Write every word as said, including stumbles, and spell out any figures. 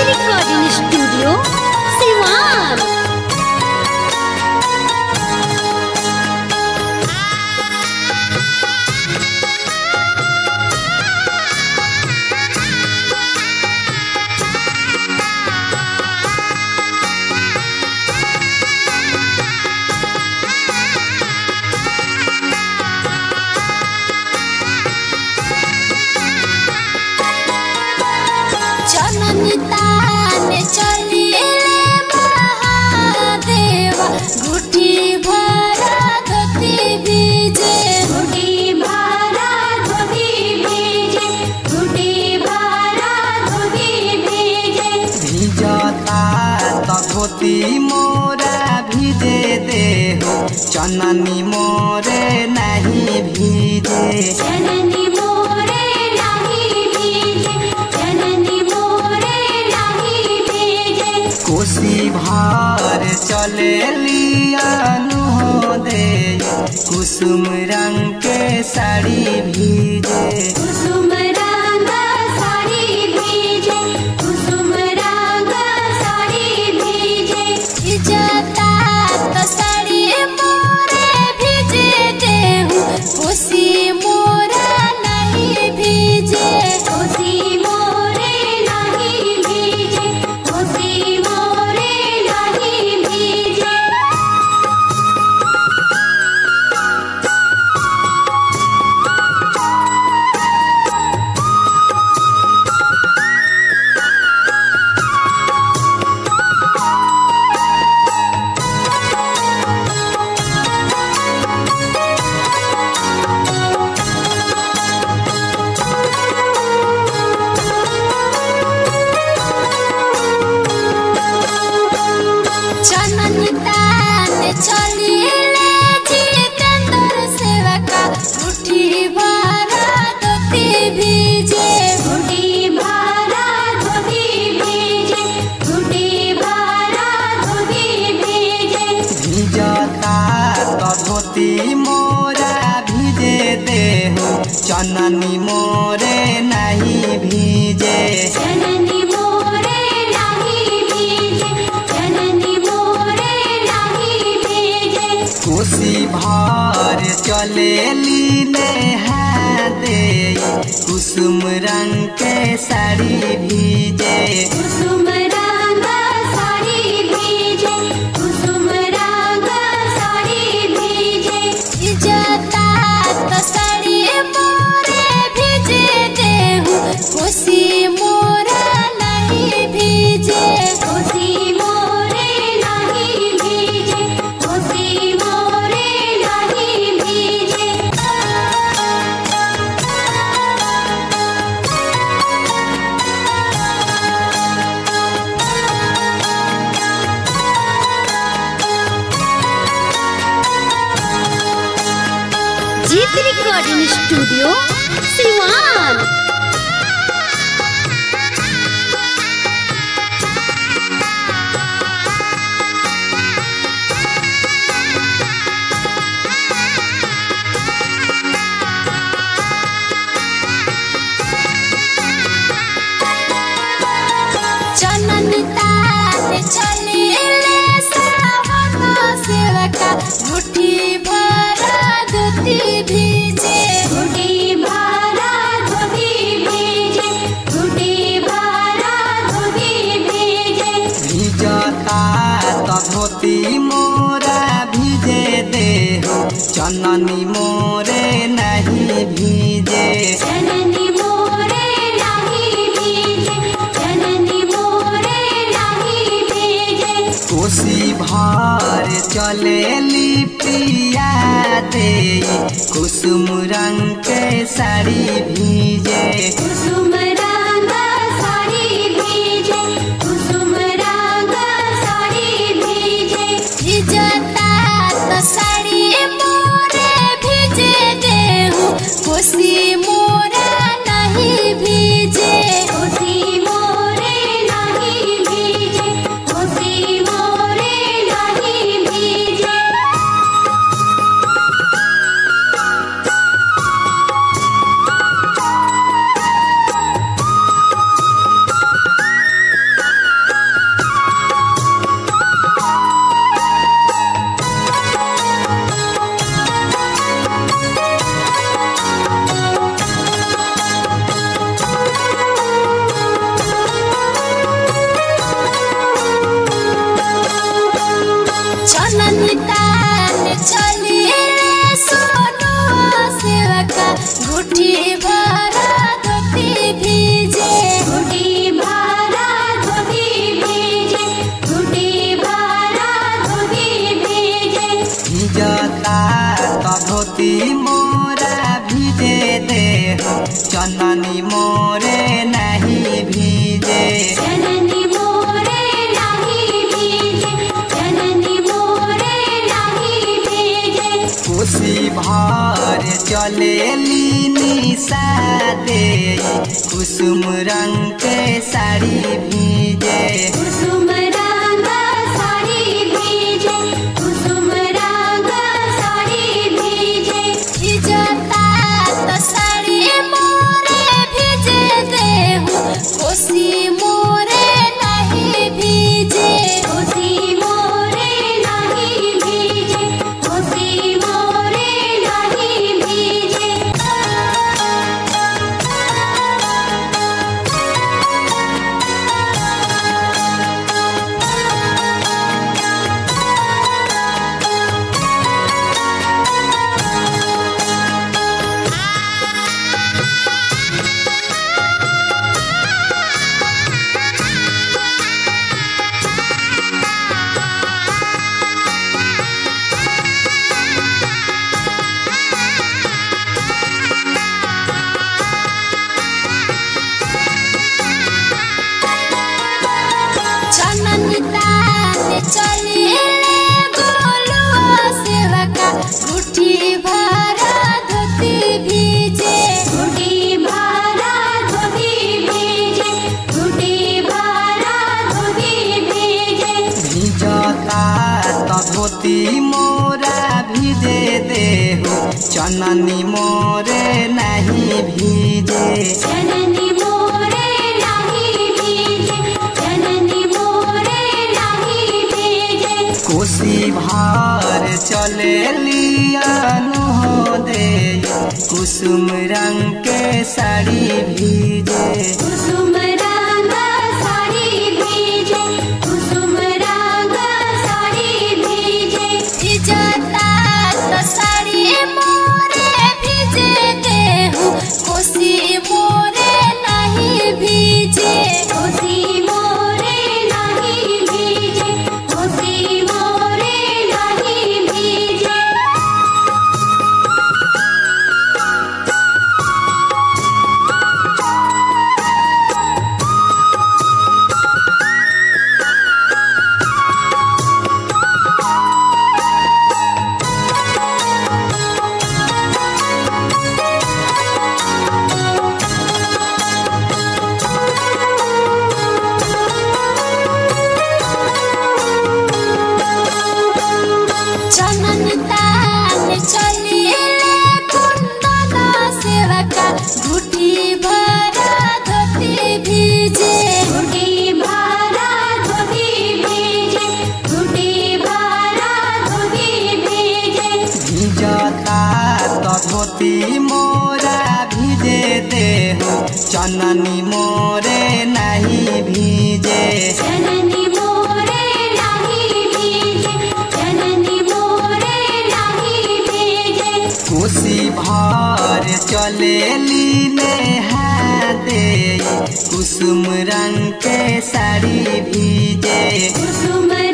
Recording studio Siwan. धोती मोरा भिजे दे हो चननी मोरे नहीं भीजे, चननी मोरे नहीं भीजे, चननी मोरे नहीं भीजे। कोसी भार चले लियानु हो दे कुसुम रंग के साड़ी भीजे, कुसुम रंग साड़ी भीजे, कुसुम रंग साड़ी भीजे। भिजता तो साड़ी मोरे भीजे दे हूँ, कोसी मोरा नहीं भीजे, कोसी मोरे नहीं भीजे, कोसी मोरे नहीं भीजे। धोती मोरा भिजे दे हो चननी मोरे नहीं भीजे, चननी मोरे नहीं भीजे, चननी मोरे नहीं भीजे। कोसी भार चले लीने हाथे कुसुम रंग के साड़ी भीजे, कुसुम रंग साड़ी भीजे, कुसुम रंग साड़ी भीजे। भिजता तो साड़ी मोरे भीजे दे हूँ, कोसी मोरा नहीं भीजे, कोसी मोरे नहीं भीजे, कोसी मोरे नहीं भीजे। जीत रिकॉर्डिंग स्टूडियो सिवान। चननी तार चले ले सावन सेवका, मुट्ठी भरा धोती भीजे, मुट्ठी भरा धोती भीजे, मुट्ठी भरा धोती भीजे। भिजता तो धोती मोरा भिजे दे हो चननी मोरे नहीं भीजे, चननी मोरे नहीं भीजे, चननी मोरे नहीं भीजे। कोसी भार चले लिपिया दे कुसुम रंग के साड़ी भीजे, कुसुम रंग साड़ी भीजे, कुसुम रंग साड़ी भीजे। भिजता तो साड़ी मोरे भीजे दे हूँ, कोसी मोरा नहीं भीजे, कोसी मोरे नहीं भीजे, कोसी मोरे नहीं भीजे। धोती मोरा भीजे दे हो चननी मोरे नहीं भीजे चननी मोरे नहीं भीजे चननी मोरे नहीं भीजे खुशी भर चले निशा दे कुसुम रंग के साड़ी भीजे कुसुम रंग साड़ी भीजे कुसुम रंग साड़ी भीजे भिजता तो साड़ी मोरे भीजे देहु कोसी मोरे नहीं भीजे कोसी मोरे नहीं भीजे कोसी मोरे नहीं भीजे चले गोलुआ सेवका गुठी भरा धोती भीजे गुठी भरा धोती भीजे गुठी भरा धोती भीजे भिजता तो धोती मोरा भीजे दे हो चननी मोरे नहीं भीजे चननी मोरे नहीं भीजे चननी मोरे नहीं भीजे कोसी भार चले लियानु हो दे कुसुम रंग के साड़ी भीजे कुसुम रंग साड़ी भीजे कुसुम रंग साड़ी भीजे भिजता तो साड़ी मोरे भीजे देहु कोसी मोरे नहीं भीजे कोसी मोरे नहीं भीजे कोसी मोरे नहीं भीजे चनन तान चले कुंदन सेवका गुठी भरा धोती भीजे गुठी भरा धोती भीजे गुठी भरा धोती भीजे भिजता तो धोती मोरा भीजे दे हो चननी मोरे नहीं भीजे चननी मोरे नहीं भीजे चननी मोरे नहीं भीजे कोसी भर चले लीने हाथे कुसुम रंग के साड़ी भीजे कुसुम